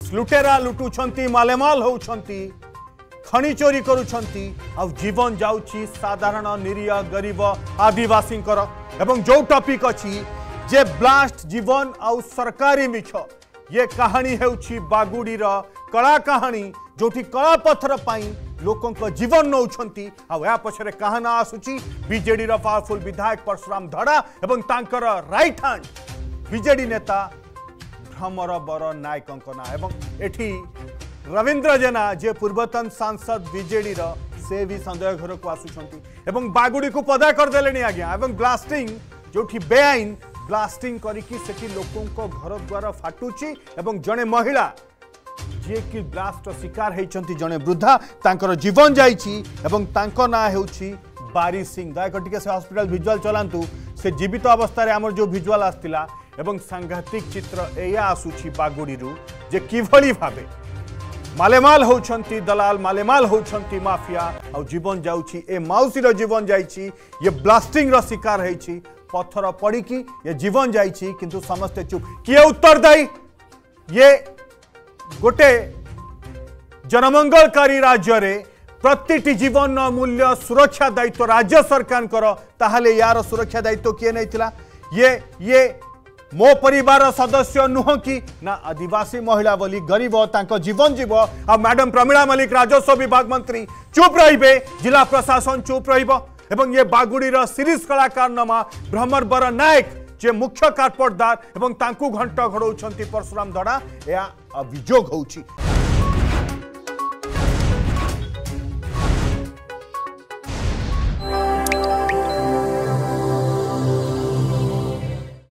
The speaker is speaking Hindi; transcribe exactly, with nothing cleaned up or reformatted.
लुटेरा लुटुछंती मालेमाल होउछंती खनि चोरी करुछंती आ जीवन जाउछि साधारण निरीह गरीब आदिवासी एवं जो टॉपिक अछि जे ब्लास्ट जीवन आउ सरकारी मिछ ये कहानी हेउछि बागुड़ी रो कला कहानी जोठी कला पत्थर पाई लोकों को जीवन नौछंती आ या पछरे कहाना आसुछि बीजेडी रो पावरफुल विधायक परशुराम धड़ा एवं तांकर राइट हैंड बीजेडी नेता भ्रमर बर नायकंकना एवं एठी रविंद्र जेना जे पूर्वतन सांसद बीजेडी रो से भी संदेह घर को आसुछंती एवं बागुड़ी को पदा कर देलेनी आज्ञा एवं ब्लास्टिंग जोठी बेआईन ब्लास्टिंग करिकी सेठी लोकों को घर द्वार फाटुची एवं जने महिला जे कि ब्लास्ट शिकार होती जड़े वृद्धा तांकर जीवन जाइछि एवं तांको ना हेउछि बारी सिंह दयाक टिके से हॉस्पिटल विजुअल चलांतु से जीवित अवस्था आमर जो विजुअल आसतिला एवं सांघातिक चित्र एया आसुछि बागुड़ी जे किभली भाबे मालेमाल होउछंती दलाल मालेमाल होउछंती माफिया आ जीवन जाउछि ए माउसीर जीवन जाइछि ये ब्लास्टिंग रो शिकार होइछि पत्थर पड़िकी ये जीवन जाइछि किंतु समस्ते चुप किए उत्तरदायी ये गोटे जनमंगलकारी राज्य रे प्रति जीवन मूल्य सुरक्षा दायित्व राज्य सरकार कर ताहले यार सुरक्षा दायित्व किए नहीं थिला ये ये मो परिवार सदस्य नुह कि ना आदिवासी महिला बोली गरीब तांको जीवन जीव आ मैडम प्रमीला मलिक राजस्व विभाग मंत्री चुप रहिबे जिला प्रशासन चुप रहिबो एवं ये बागुड़ी रो सीरीज कलाकार नमा भ्रमर बर नायक जे मुख्य कारपटदार एवं तांकु घंट घोड़ौछंती परशुराम धड़ा या अभियोग होउछि।